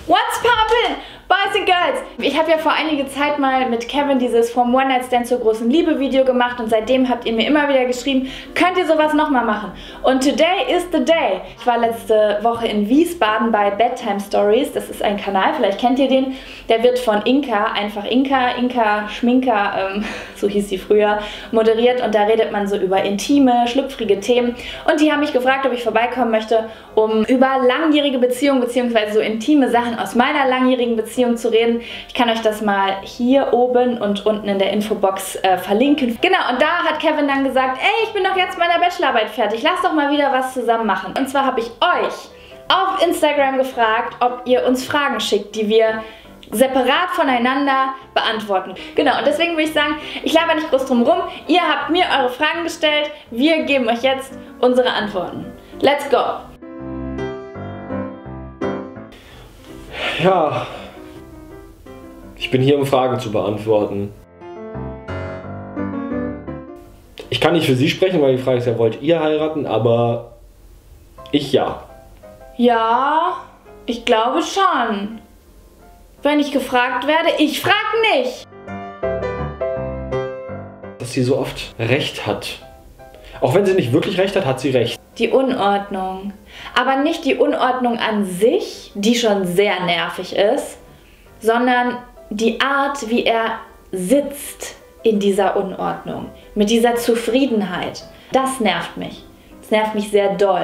What's poppin'? Boys and Girls! Ich habe ja vor einiger Zeit mal mit Kevin dieses From One Night Stand zur großen Liebe Video gemacht und seitdem habt ihr mir immer wieder geschrieben, könnt ihr sowas nochmal machen? Und today is the day. Ich war letzte Woche in Wiesbaden bei Bedtime Stories. Das ist ein Kanal, vielleicht kennt ihr den. Der wird von Inka, einfach Inka Schminka, so hieß sie früher, moderiert und da redet man so über intime, schlüpfrige Themen. Und die haben mich gefragt, ob ich vorbeikommen möchte, um über langjährige Beziehungen bzw. so intime Sachen aus meiner langjährigen Beziehung zu reden. Ich kann euch das mal hier oben und unten in der Infobox verlinken. Genau, und da hat Kevin dann gesagt, ey, ich bin doch jetzt mit meiner Bachelorarbeit fertig, lass doch mal wieder was zusammen machen. Und zwar habe ich euch auf Instagram gefragt, ob ihr uns Fragen schickt, die wir separat voneinander beantworten. Genau, und deswegen würde ich sagen, ich laber nicht groß drum rum. Ihr habt mir eure Fragen gestellt, wir geben euch jetzt unsere Antworten. Let's go! Ja, ich bin hier, um Fragen zu beantworten. Ich kann nicht für Sie sprechen, weil die Frage ist ja, wollt ihr heiraten? Aber ich ja. Ja, ich glaube schon. Wenn ich gefragt werde, ich frag nicht. Dass sie so oft recht hat. Auch wenn sie nicht wirklich recht hat, hat sie recht. Die Unordnung. Aber nicht die Unordnung an sich, die schon sehr nervig ist, sondern die Art, wie er sitzt in dieser Unordnung. Mit dieser Zufriedenheit. Das nervt mich. Das nervt mich sehr doll.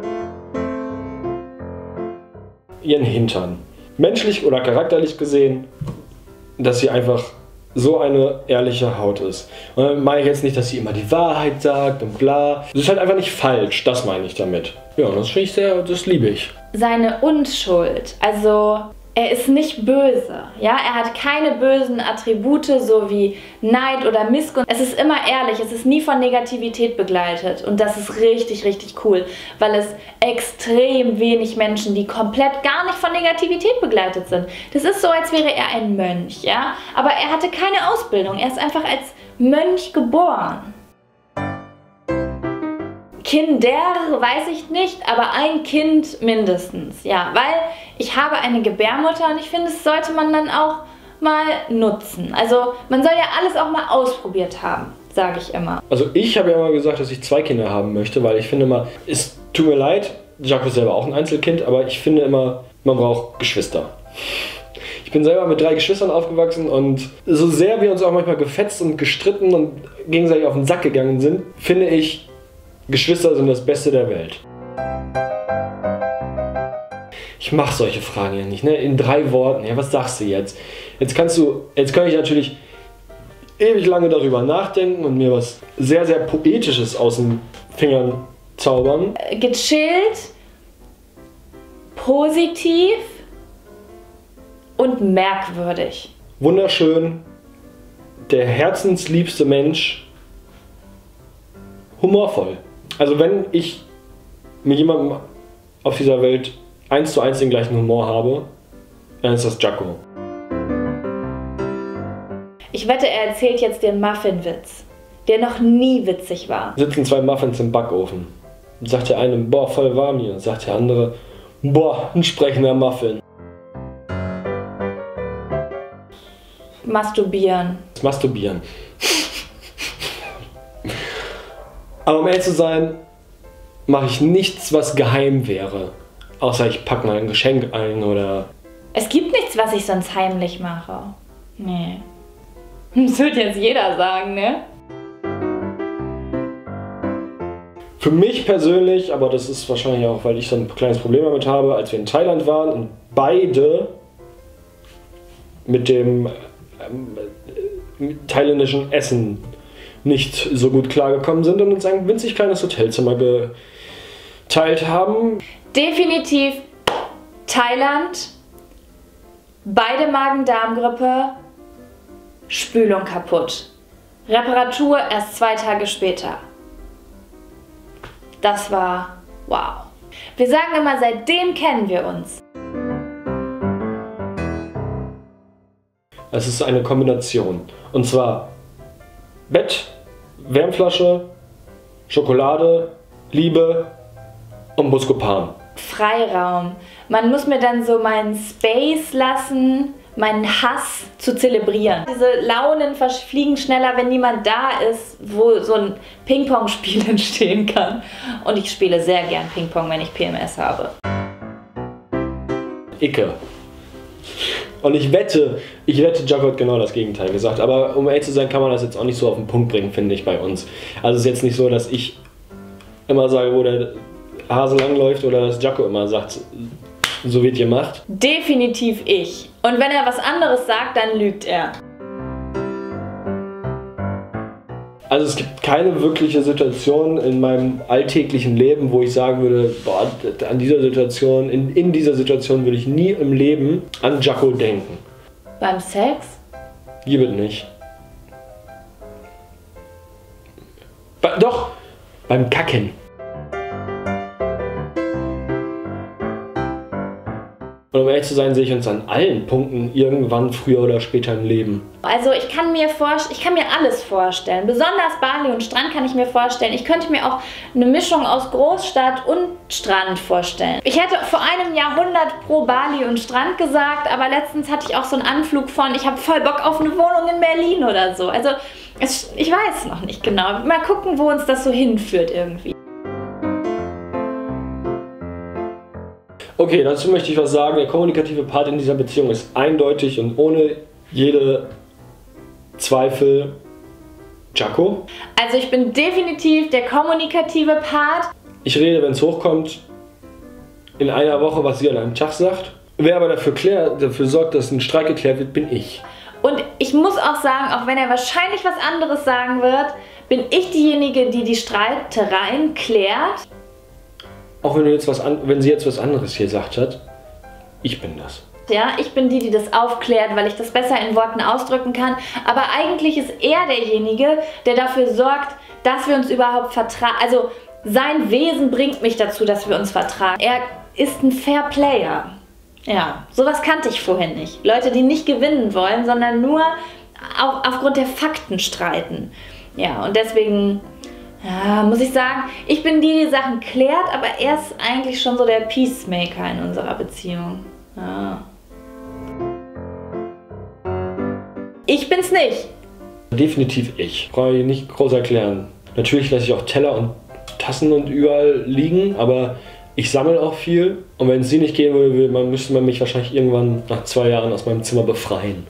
Ihren Hintern. Menschlich oder charakterlich gesehen, dass sie einfach so eine ehrliche Haut ist. Und dann meine ich jetzt nicht, dass sie immer die Wahrheit sagt und bla. Das ist halt einfach nicht falsch, das meine ich damit. Ja, das finde ich das liebe ich. Seine Unschuld, also er ist nicht böse, ja, er hat keine bösen Attribute, so wie Neid oder Missgunst. Es ist immer ehrlich, es ist nie von Negativität begleitet und das ist richtig, richtig cool, weil es extrem wenig Menschen, die komplett gar nicht von Negativität begleitet sind. Das ist so, als wäre er ein Mönch, ja, aber er hatte keine Ausbildung, er ist einfach als Mönch geboren. Kinder weiß ich nicht, aber ein Kind mindestens, ja, weil ich habe eine Gebärmutter und ich finde, das sollte man dann auch mal nutzen. Also man soll ja alles auch mal ausprobiert haben, sage ich immer. Also ich habe ja immer gesagt, dass ich 2 Kinder haben möchte, weil ich finde immer, es tut mir leid, Jaco ist selber auch ein Einzelkind, aber ich finde immer, man braucht Geschwister. Ich bin selber mit 3 Geschwistern aufgewachsen und so sehr wir uns auch manchmal gefetzt und gestritten und gegenseitig auf den Sack gegangen sind, finde ich, Geschwister sind das Beste der Welt. Ich mache solche Fragen ja nicht, ne? In 3 Worten. Ja, was sagst du jetzt? Jetzt kann ich natürlich ewig lange darüber nachdenken und mir was sehr, sehr Poetisches aus den Fingern zaubern. Gechillt, positiv und merkwürdig. Wunderschön, der herzensliebste Mensch, humorvoll. Also wenn ich mit jemandem auf dieser Welt 1:1 den gleichen Humor habe, dann ist das Jaco. Ich wette, er erzählt jetzt den Muffin-Witz, der noch nie witzig war. Sitzen 2 Muffins im Backofen. Sagt der eine, boah, voll warm hier. Sagt der andere, boah, ein sprechender Muffin. Masturbieren. Masturbieren. Aber um ehrlich zu sein, mache ich nichts, was geheim wäre. Außer ich packe mal ein Geschenk ein oder... Es gibt nichts, was ich sonst heimlich mache. Nee. Das wird jetzt jeder sagen, ne? Für mich persönlich, aber das ist wahrscheinlich auch, weil ich so ein kleines Problem damit habe, als wir in Thailand waren und beide mit dem thailändischen Essen nicht so gut klargekommen sind und uns ein winzig kleines Hotelzimmer geteilt haben. Definitiv Thailand, beide Magen-Darm-Grippe, Spülung kaputt. Reparatur erst 2 Tage später. Das war wow. Wir sagen immer, seitdem kennen wir uns. Es ist eine Kombination. Und zwar Bett, Wärmflasche, Schokolade, Liebe und Buscopan. Freiraum. Man muss mir dann so meinen Space lassen, meinen Hass zu zelebrieren. Diese Launen fliegen schneller, wenn niemand da ist, wo so ein Ping-Pong-Spiel entstehen kann. Und ich spiele sehr gern Ping-Pong, wenn ich PMS habe. Icke. Und ich wette, Jaco hat genau das Gegenteil gesagt. Aber um ehrlich zu sein, kann man das jetzt auch nicht so auf den Punkt bringen, finde ich, bei uns. Also es ist jetzt nicht so, dass ich immer sage, wo der Hase langläuft oder dass Jaco immer sagt, so wird gemacht. Definitiv ich. Und wenn er was anderes sagt, dann lügt er. Also es gibt keine wirkliche Situation in meinem alltäglichen Leben, wo ich sagen würde, boah, an dieser Situation, in dieser Situation würde ich nie im Leben an Jaco denken. Beim Sex? Gibt nicht. Doch, beim Kacken. Und um ehrlich zu sein, sehe ich uns an allen Punkten irgendwann früher oder später im Leben. Also ich kann mir alles vorstellen. Besonders Bali und Strand kann ich mir vorstellen. Ich könnte mir auch eine Mischung aus Großstadt und Strand vorstellen. Ich hätte vor einem Jahrhundert pro Bali und Strand gesagt, aber letztens hatte ich auch so einen Anflug von, ich habe voll Bock auf eine Wohnung in Berlin oder so. Also ich weiß noch nicht genau. Mal gucken, wo uns das so hinführt irgendwie. Okay, dazu möchte ich was sagen. Der kommunikative Part in dieser Beziehung ist eindeutig und ohne jede Zweifel Jaco. Also ich bin definitiv der kommunikative Part. Ich rede, wenn es hochkommt, in einer Woche, was sie an einem Tag sagt. Wer aber dafür sorgt, dass ein Streit geklärt wird, bin ich. Und ich muss auch sagen, auch wenn er wahrscheinlich was anderes sagen wird, bin ich diejenige, die die Streitereien klärt. Auch wenn sie jetzt was anderes hier gesagt hat, ich bin das. Ja, ich bin die das aufklärt, weil ich das besser in Worten ausdrücken kann. Aber eigentlich ist er derjenige, der dafür sorgt, dass wir uns überhaupt vertragen. Also sein Wesen bringt mich dazu, dass wir uns vertragen. Er ist ein Fair Player. Ja, sowas kannte ich vorhin nicht. Leute, die nicht gewinnen wollen, sondern nur aufgrund der Fakten streiten. Ja, und deswegen... Ja, muss ich sagen, ich bin die Sachen klärt, aber er ist eigentlich schon so der Peacemaker in unserer Beziehung. Ja. Ich bin's nicht. Definitiv ich. Brauche ich nicht groß erklären. Natürlich lasse ich auch Teller und Tassen und überall liegen, aber ich sammle auch viel. Und wenn es sie nicht gehen würde, müsste man mich wahrscheinlich irgendwann nach 2 Jahren aus meinem Zimmer befreien.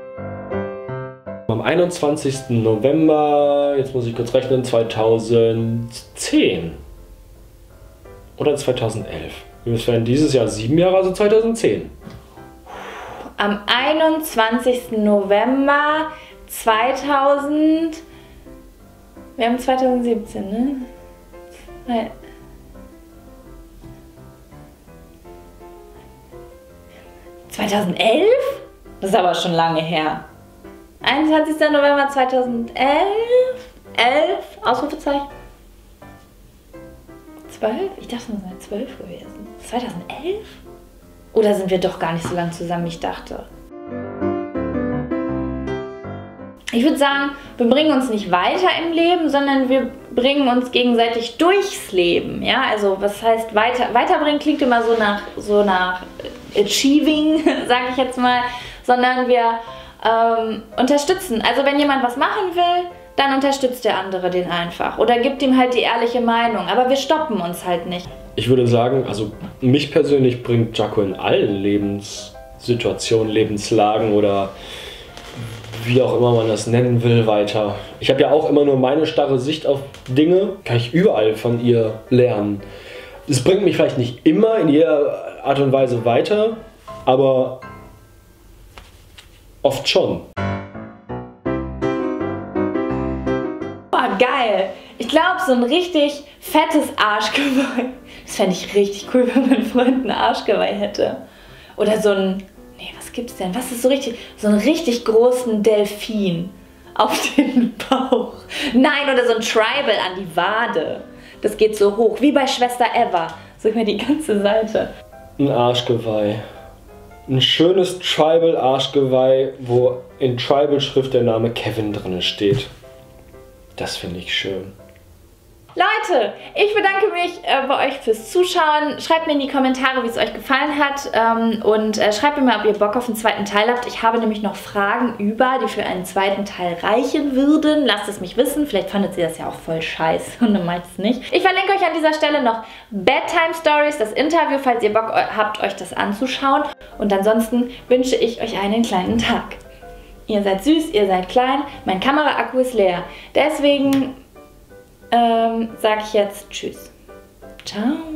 Am 21. November, jetzt muss ich kurz rechnen, 2010 oder 2011. Wir werden dieses Jahr 7 Jahre, also 2010. Am 21. November 2000... Wir haben 2017, ne? 2011? Das ist aber schon lange her. 21. November 2011. 11? Ausrufezeichen. 12? Ich dachte, wir sind 12 gewesen. 2011? Oder sind wir doch gar nicht so lange zusammen, wie ich dachte? Ich würde sagen, wir bringen uns nicht weiter im Leben, sondern wir bringen uns gegenseitig durchs Leben. Ja, also was heißt weiterbringen klingt immer so nach achieving, sage ich jetzt mal, sondern wir unterstützen. Also wenn jemand was machen will, dann unterstützt der andere den einfach oder gibt ihm halt die ehrliche Meinung. Aber wir stoppen uns halt nicht. Ich würde sagen, also mich persönlich bringt Jaco in allen Lebenssituationen, Lebenslagen oder wie auch immer man das nennen will, weiter. Ich habe ja auch immer nur meine starre Sicht auf Dinge, kann ich überall von ihr lernen. Es bringt mich vielleicht nicht immer in jeder Art und Weise weiter, aber oft schon. Boah, geil! Ich glaube, so ein richtig fettes Arschgeweih. Das fände ich richtig cool, wenn mein Freund ein Arschgeweih hätte. Oder so ein... Nee, was gibt's denn? Was ist so richtig... So einen richtig großen Delfin auf den Bauch. Nein, oder so ein Tribal an die Wade. Das geht so hoch, wie bei Schwester Eva. So über die ganze Seite. Ein Arschgeweih. Ein schönes Tribal-Arschgeweih, wo in Tribal-Schrift der Name Kevin drin steht. Das finde ich schön. Leute, ich bedanke mich bei euch fürs Zuschauen. Schreibt mir in die Kommentare, wie es euch gefallen hat und schreibt mir mal, ob ihr Bock auf einen zweiten Teil habt. Ich habe nämlich noch Fragen über, die für einen zweiten Teil reichen würden. Lasst es mich wissen. Vielleicht fandet ihr das ja auch voll scheiße und dann meint es nicht. Ich verlinke euch an dieser Stelle noch Bedtime Stories, das Interview, falls ihr Bock habt, euch das anzuschauen. Und ansonsten wünsche ich euch einen kleinen Tag. Ihr seid süß, ihr seid klein, mein Kameraakku ist leer. Deswegen sage ich jetzt Tschüss. Ciao.